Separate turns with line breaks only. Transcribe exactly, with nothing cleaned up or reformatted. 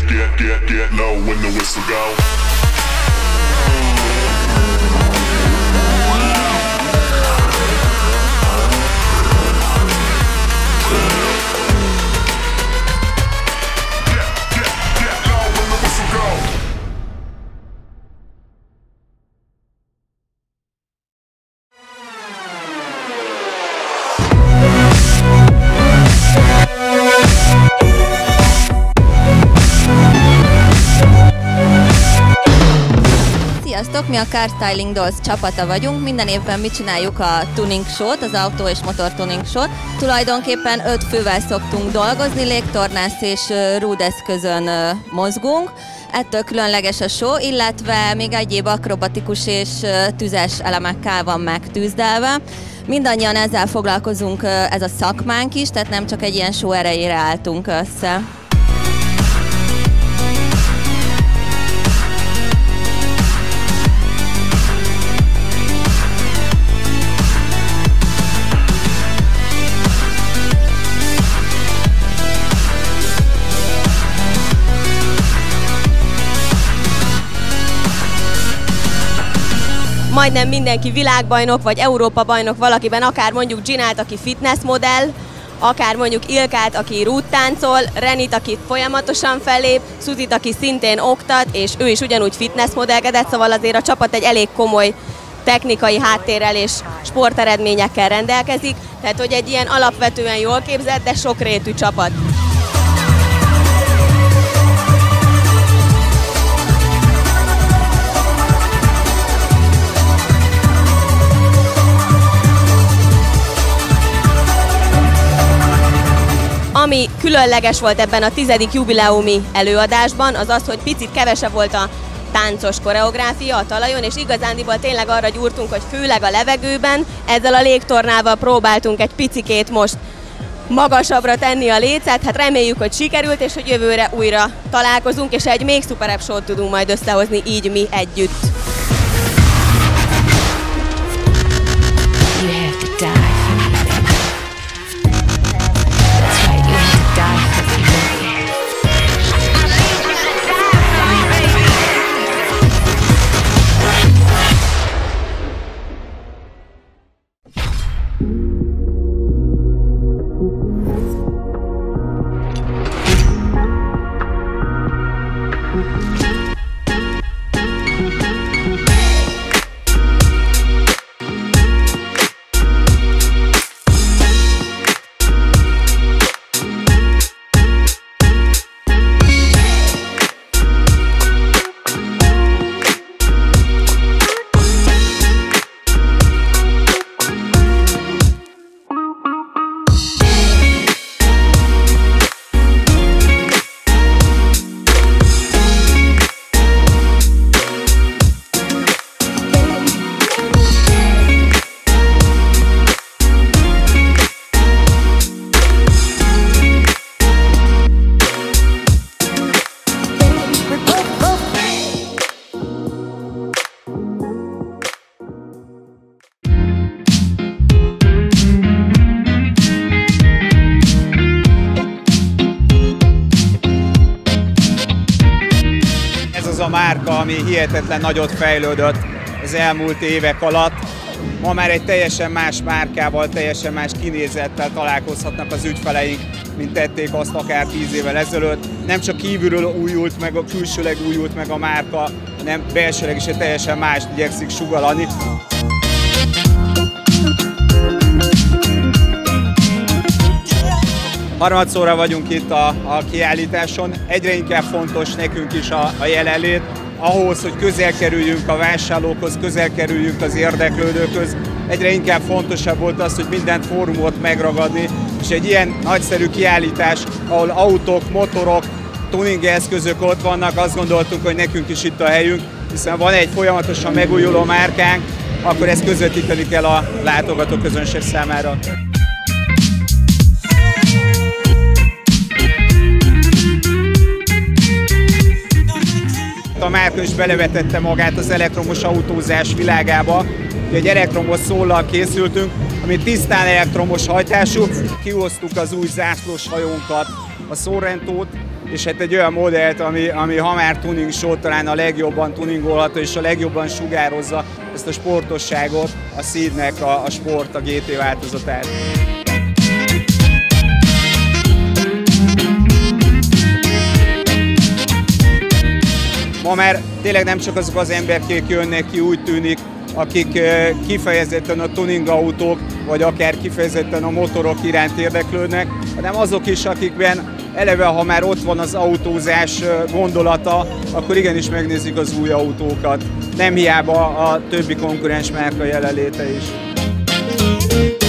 get, get, get low when the whistle go.
Sziasztok! Mi a Car Styling Dolls csapata vagyunk. Minden évben mi csináljuk a tuning show-t, az autó és motor tuning show-t. Tulajdonképpen öt fővel szoktunk dolgozni, légtornász és rúdeszközön mozgunk. Ettől különleges a show, illetve még egyéb akrobatikus és tüzes elemekkel van megtűzdelve. Mindannyian ezzel foglalkozunk, ez a szakmánk is, tehát nem csak egy ilyen show erejére álltunk össze.
Majdnem mindenki világbajnok vagy Európa bajnok valakiben, akár mondjuk Ginát, aki fitness modell, akár mondjuk Ilkát, aki rúdtáncol, Renit, aki folyamatosan fellép, Szuzit, aki szintén oktat, és ő is ugyanúgy fitness modellkedett, szóval azért a csapat egy elég komoly technikai háttérrel és sporteredményekkel rendelkezik, tehát hogy egy ilyen alapvetően jól képzett, de sokrétű csapat. Ami különleges volt ebben a tizedik jubileumi előadásban, az az, hogy picit kevesebb volt a táncos koreográfia a talajon, és igazándiból tényleg arra gyúrtunk, hogy főleg a levegőben ezzel a légtornával próbáltunk egy picikét most magasabbra tenni a lécet. Hát reméljük, hogy sikerült, és hogy jövőre újra találkozunk, és egy még szuperebb show-t tudunk majd összehozni így mi együtt.
Ez az a márka, ami hihetetlen nagyot fejlődött az elmúlt évek alatt. Ma már egy teljesen más márkával, teljesen más kinézettel találkozhatnak az ügyfeleink, mint tették azt akár tíz évvel ezelőtt. Nem csak kívülről újult meg, a külsőleg újult meg a márka, hanem belsőleg is egy teljesen mást igyekszik sugallani. Harmadszorra vagyunk itt a, a kiállításon, egyre inkább fontos nekünk is a, a jelenlét, ahhoz, hogy közel kerüljünk a vásárlókhoz, közel kerüljünk az érdeklődőkhöz. Egyre inkább fontosabb volt az, hogy minden fórumot megragadni, és egy ilyen nagyszerű kiállítás, ahol autók, motorok, tuning eszközök ott vannak, azt gondoltuk, hogy nekünk is itt a helyünk, hiszen van egy folyamatosan megújuló márkánk, akkor ezt közvetíteni kell a látogatóközönség számára. A márka is belevetette magát az elektromos autózás világába. Egy elektromos szóllal készültünk, ami tisztán elektromos hajtású. Kihoztuk az új zászlós hajónkat, a Sorrentót, és hát egy olyan modellt, ami, ami ha már tuning show, talán a legjobban tuningolható és a legjobban sugározza ezt a sportosságot, a Seednek a, a sport, a gé té változatát. Ma már tényleg nem csak azok az emberkék jönnek ki, úgy tűnik, akik kifejezetten a tuning autók, vagy akár kifejezetten a motorok iránt érdeklődnek, hanem azok is, akikben eleve, ha már ott van az autózás gondolata, akkor igenis megnézik az új autókat. Nem hiába a többi konkurens márka jelenléte is.